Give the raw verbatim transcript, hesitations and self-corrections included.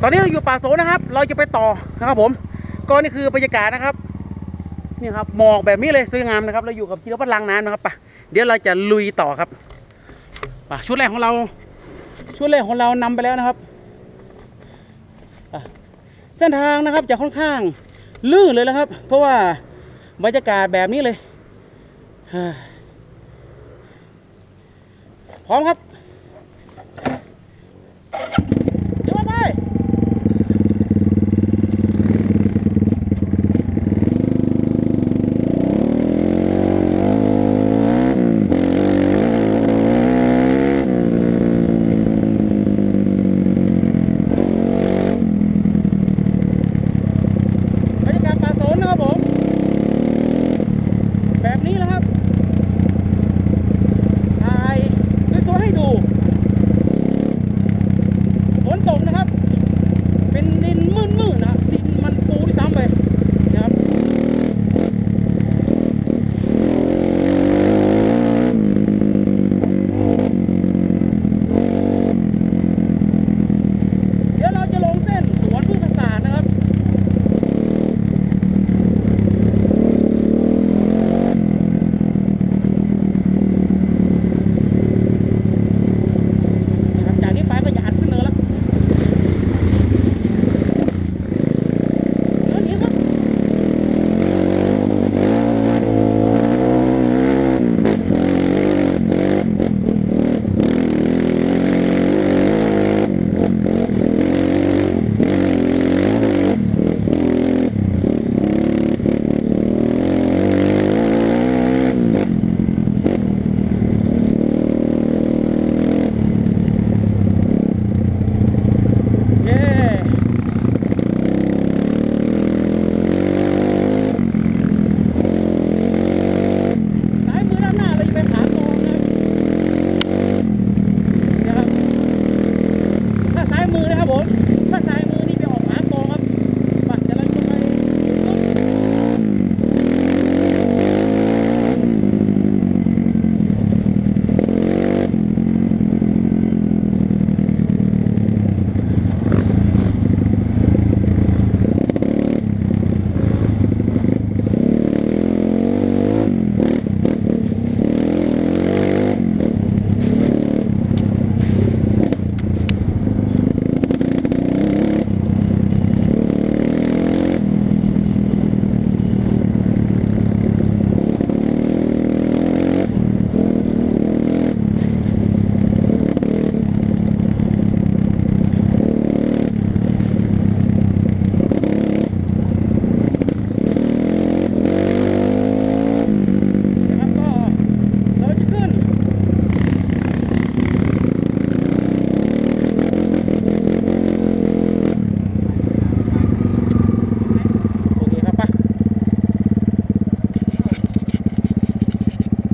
ตอนนี้เราอยู่ป่าโสนนะครับเราจะไปต่อนะครับผมก็นี่คือบรรยากาศนะครับนี่ครับหมอกแบบนี้เลยสวยงามนะครับเราอยู่กับจิรพัฒน์ลังน้ำนะครับป่ะเดี๋ยวเราจะลุยต่อครับป่ะชุดแรกของเราชุดแรกของเรานำไปแล้วนะครับเส้นทางนะครับจะค่อนข้างลื่นเลยนะครับเพราะว่าบรรยากาศแบบนี้เลยพร้อมครับ